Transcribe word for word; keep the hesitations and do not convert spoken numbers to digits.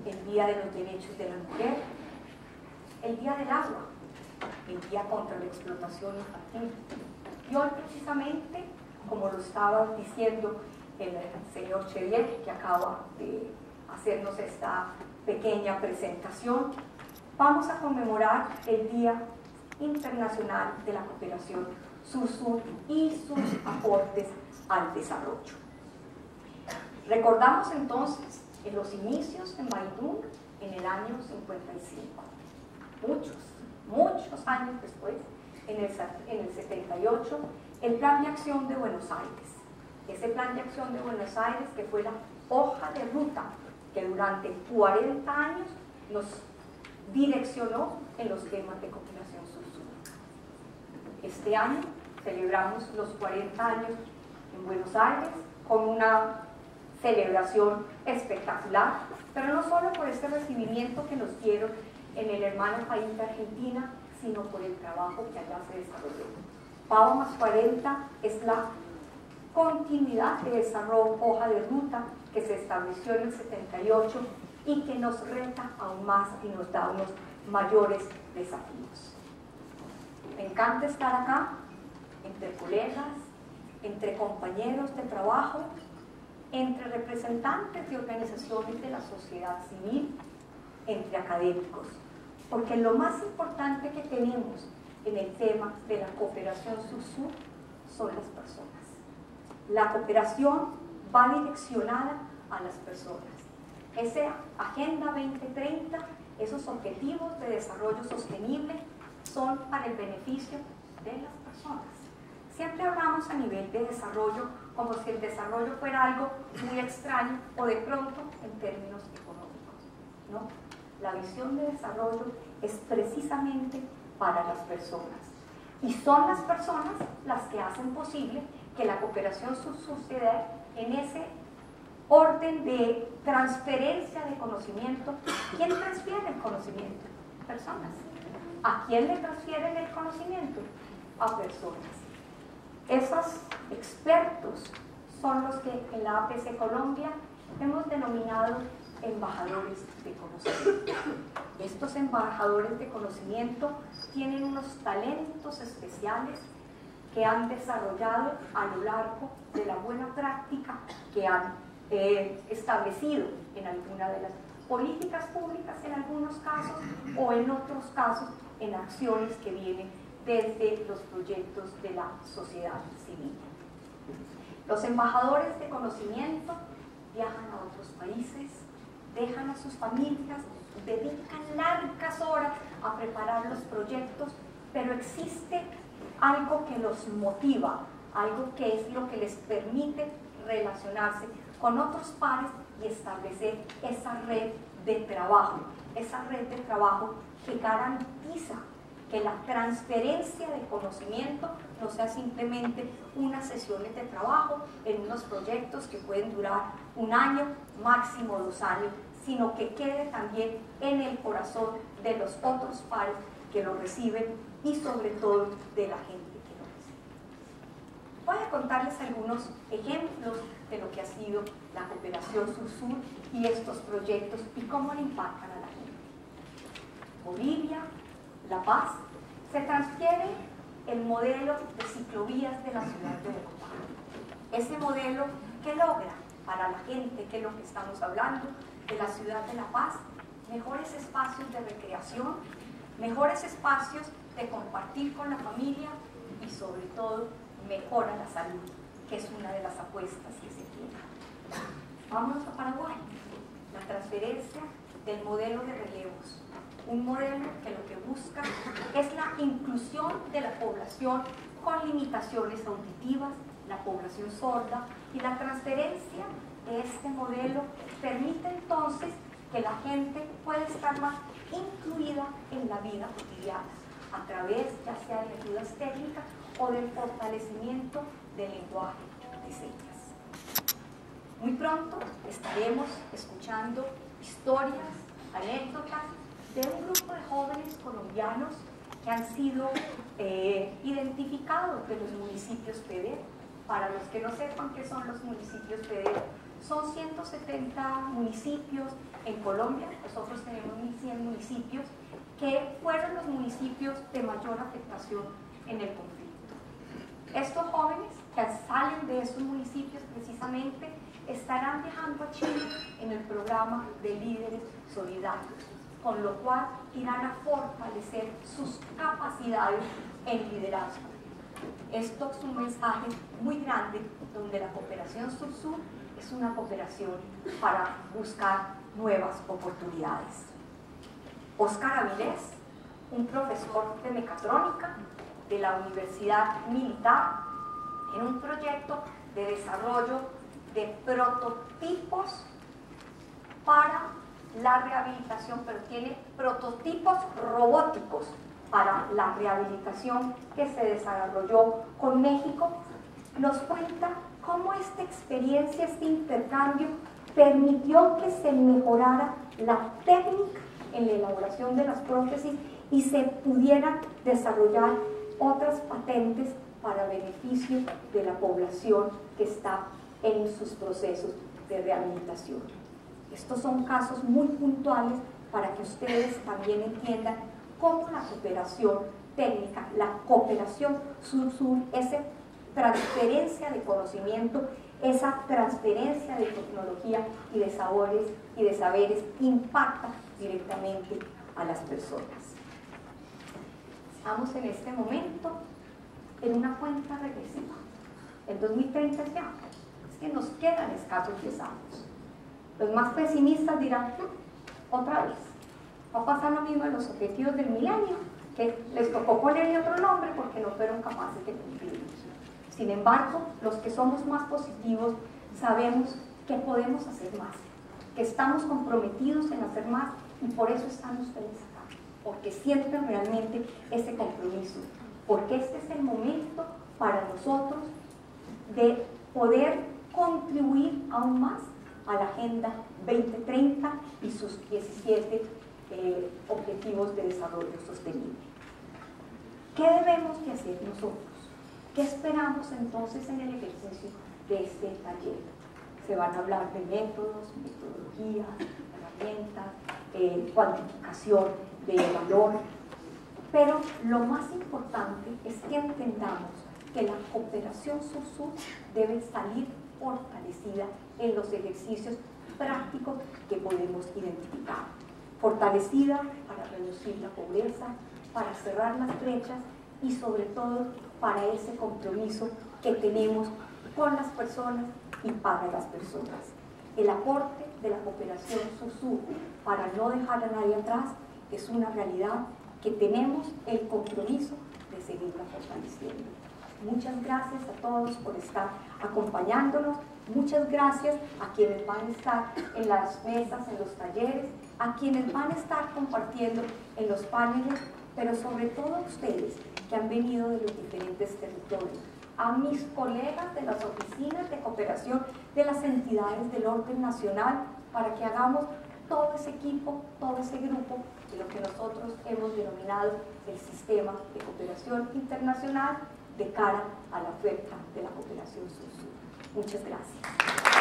el Día de los Derechos de la Mujer, el Día del Agua, el Día contra la Explotación Infantil. Y hoy precisamente, como lo estaba diciendo el señor Chediek, que acaba de hacernos esta pequeña presentación, vamos a conmemorar el Día Internacional de la Cooperación Sur-Sur y sus aportes al desarrollo. Recordamos entonces en los inicios en Bandung en el año cincuenta y cinco, muchos, muchos años después, en el, en el setenta y ocho, el Plan de Acción de Buenos Aires. Ese Plan de Acción de Buenos Aires que fue la hoja de ruta que durante cuarenta años nos direccionó en los temas de cooperación sur-sur. Este año celebramos los cuarenta años en Buenos Aires con una celebración espectacular, pero no solo por este recibimiento que nos dieron en el hermano país de Argentina, sino por el trabajo que allá se desarrolló. PAO más cuarenta es la continuidad de esa hoja de ruta que se estableció en el setenta y ocho y que nos reta aún más y nos da unos mayores desafíos. Me encanta estar acá, entre colegas, entre compañeros de trabajo, entre representantes de organizaciones de la sociedad civil, entre académicos, porque lo más importante que tenemos en el tema de la cooperación sur-sur son las personas. La cooperación va direccionada a las personas. Esa Agenda veinte treinta, esos objetivos de desarrollo sostenible son para el beneficio de las personas. Siempre hablamos a nivel de desarrollo como si el desarrollo fuera algo muy extraño o de pronto en términos económicos, ¿no? La visión de desarrollo es precisamente para las personas. Y son las personas las que hacen posible que la cooperación suceda en ese orden de transferencia de conocimiento. ¿Quién transfiere el conocimiento? Personas. ¿A quién le transfieren el conocimiento? A personas. Esos expertos son los que en la A P C Colombia hemos denominado embajadores de conocimiento. Estos embajadores de conocimiento tienen unos talentos especiales que han desarrollado a lo largo de la buena práctica que han eh, establecido en alguna de las políticas públicas en algunos casos o en otros casos en acciones que vienen desde los proyectos de la sociedad civil. Los embajadores de conocimiento viajan a otros países, dejan a sus familias, dedican largas horas a preparar los proyectos, pero existe algo que los motiva, algo que es lo que les permite relacionarse con otros pares y establecer esa red de trabajo, esa red de trabajo que garantiza que la transferencia de conocimiento no sea simplemente unas sesiones de trabajo en unos proyectos que pueden durar un año, máximo dos años, sino que quede también en el corazón de los otros pares que lo reciben y sobre todo de la gente que lo recibe. Voy a contarles algunos ejemplos de lo que ha sido la cooperación sur-sur y estos proyectos y cómo le impactan a la gente. Bolivia, La Paz, se transfiere el modelo de ciclovías de la ciudad de Bogotá. Ese modelo que logra para la gente, que es lo que estamos hablando, de la ciudad de La Paz, mejores espacios de recreación, mejores espacios de compartir con la familia y sobre todo mejora la salud, que es una de las apuestas que se tiene. Vámonos a Paraguay, la transferencia del modelo de relevos. Un modelo que lo que busca es la inclusión de la población con limitaciones auditivas, la población sorda, y la transferencia de este modelo permite entonces que la gente pueda estar más incluida en la vida cotidiana, a través ya sea de ayudas técnicas o del fortalecimiento del lenguaje de señas. Muy pronto estaremos escuchando historias, anécdotas de un grupo de jóvenes colombianos que han sido eh, identificados de los municipios P E D E R. Para los que no sepan qué son los municipios P E D E R, son ciento setenta municipios en Colombia, nosotros tenemos mil cien municipios, que fueron los municipios de mayor afectación en el conflicto. Estos jóvenes que salen de esos municipios precisamente estarán viajando a Chile en el programa de líderes solidarios, con lo cual irán a fortalecer sus capacidades en liderazgo. Esto es un mensaje muy grande donde la cooperación sur-sur es una cooperación para buscar nuevas oportunidades. Óscar Avilés, un profesor de mecatrónica de la Universidad Militar, en un proyecto de desarrollo de prototipos para la rehabilitación, pero tiene prototipos robóticos para la rehabilitación que se desarrolló con México, nos cuenta cómo esta experiencia, este intercambio, permitió que se mejorara la técnica en la elaboración de las prótesis y se pudieran desarrollar otras patentes para beneficio de la población que está en sus procesos de rehabilitación. Estos son casos muy puntuales para que ustedes también entiendan cómo la cooperación técnica, la cooperación sur-sur, esa transferencia de conocimiento, esa transferencia de tecnología y de sabores y de saberes impacta directamente a las personas. Estamos en este momento en una cuenta regresiva. El dos mil treinta es ya, es que nos quedan escasos diez años. Los más pesimistas dirán, hm, otra vez, va a pasar lo mismo en los objetivos del milenio, que les tocó ponerle otro nombre porque no fueron capaces de cumplirlos. Sin embargo, los que somos más positivos sabemos que podemos hacer más, que estamos comprometidos en hacer más y por eso están ustedes acá, porque sienten realmente ese compromiso, porque este es el momento para nosotros de poder contribuir aún más a la Agenda veinte treinta y sus diecisiete eh, Objetivos de Desarrollo Sostenible. ¿Qué debemos de hacer nosotros? ¿Qué esperamos entonces en el ejercicio de este taller? Se van a hablar de métodos, metodologías, herramientas, eh, cuantificación de valor, pero lo más importante es que entendamos que la cooperación sur-sur debe salir fortalecida en los ejercicios prácticos que podemos identificar. Fortalecida para reducir la pobreza, para cerrar las brechas y sobre todo para ese compromiso que tenemos con las personas y para las personas. El aporte de la cooperación sur-sur para no dejar a nadie atrás es una realidad que tenemos el compromiso de seguirla fortaleciendo. Muchas gracias a todos por estar acompañándonos, muchas gracias a quienes van a estar en las mesas, en los talleres, a quienes van a estar compartiendo en los paneles, pero sobre todo a ustedes que han venido de los diferentes territorios, a mis colegas de las oficinas de cooperación de las entidades del orden nacional, para que hagamos todo ese equipo, todo ese grupo de lo que nosotros hemos denominado el sistema de cooperación internacional de cara a la oferta de la cooperación sur-sur. Muchas gracias.